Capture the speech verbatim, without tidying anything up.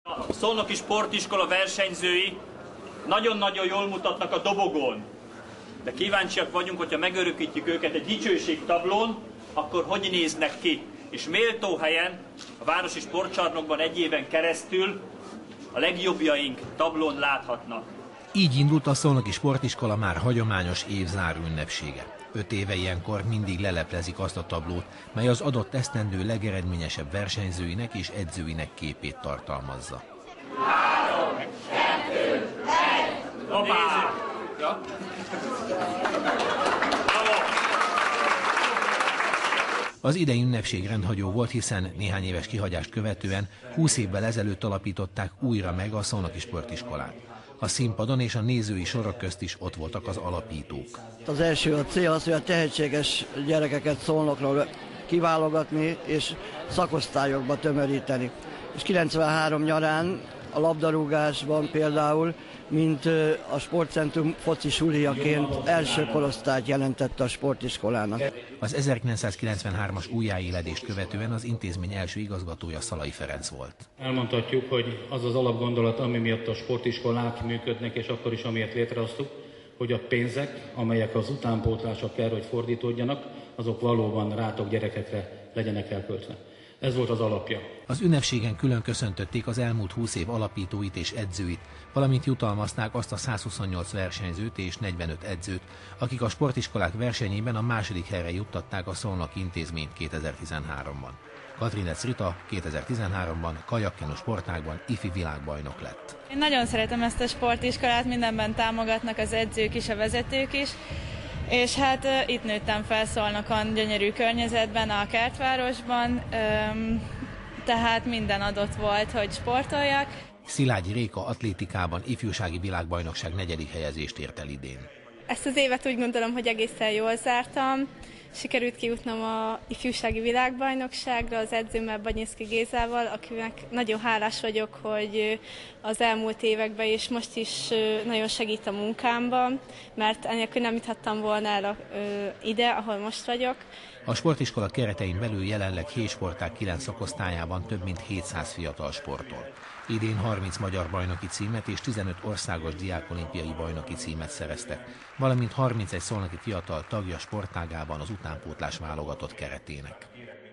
A Szolnoki Sportiskola versenyzői nagyon-nagyon jól mutatnak a dobogón, de kíváncsiak vagyunk, hogyha megörökítjük őket egy dicsőségtablón, akkor hogy néznek ki. És méltó helyen, a Városi Sportcsarnokban egy éven keresztül a legjobbjaink tablón láthatnak. Így indult a Szolnoki Sportiskola már hagyományos évzáró ünnepsége. Öt éve ilyenkor mindig leleplezik azt a tablót, mely az adott esztendő legeredményesebb versenyzőinek és edzőinek képét tartalmazza. Három, kettő, egy, hoppá! Az idei ünnepség rendhagyó volt, hiszen néhány éves kihagyást követően húsz évvel ezelőtt alapították újra meg a Szolnoki Sportiskolát. A színpadon és a nézői sorok közt is ott voltak az alapítók. Az első a cél az, hogy a tehetséges gyerekeket Szolnokról kiválogatni és szakosztályokba tömöríteni. És kilencvenhárom nyarán a labdarúgásban például, mint a Sportcentrum foci suliaként első korosztályt jelentette a sportiskolának. Az ezerkilencszázkilencvenhármas újjáéledést követően az intézmény első igazgatója Szalai Ferenc volt. Elmondhatjuk, hogy az az alapgondolat, ami miatt a sportiskolák működnek, és akkor is amiért létrehoztuk, hogy a pénzek, amelyek az utánpótlásra kell, hogy fordítódjanak, azok valóban rátok gyerekekre legyenek elköltve. Ez volt az alapja. Az ünnepségen külön köszöntötték az elmúlt húsz év alapítóit és edzőit, valamint jutalmazták azt a százhuszonnyolc versenyzőt és negyvenöt edzőt, akik a sportiskolák versenyében a második helyre juttatták a Szolnoki intézményt kétezer-tizenháromban. Katrinec Rita kétezer-tizenháromban kajakkenu sportágban ifi világbajnok lett. Én nagyon szeretem ezt a sportiskolát, mindenben támogatnak az edzők is, a vezetők is. És hát uh, itt nőttem fel Szolnokon, gyönyörű környezetben, a Kertvárosban, um, tehát minden adott volt, hogy sportoljak. Szilágyi Réka atlétikában ifjúsági világbajnokság negyedik helyezést ért el idén. Ezt az évet úgy gondolom, hogy egészen jól zártam. Sikerült kijutnom a ifjúsági világbajnokságra az edzőmmel, Banyinszky Gézával, akinek nagyon hálás vagyok, hogy az elmúlt években és most is nagyon segít a munkámban, mert enélkül nem juthattam volna el ide, ahol most vagyok. A sportiskola keretein belül jelenleg hétsportág kilenc szakosztályában több mint hétszáz fiatal sportol. Idén harminc magyar bajnoki címet és tizenöt országos diákolimpiai bajnoki címet szereztek, valamint harmincegy szolnoki fiatal tagja sportágában az utánpótlás válogatott keretének.